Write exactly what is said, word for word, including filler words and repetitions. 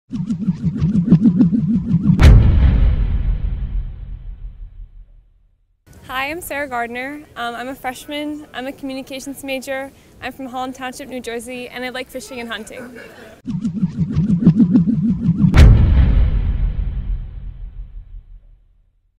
Hi, I'm Sarah Gardner. Um, I'm a freshman. I'm a communications major. I'm from Holland Township, New Jersey, and I like fishing and hunting.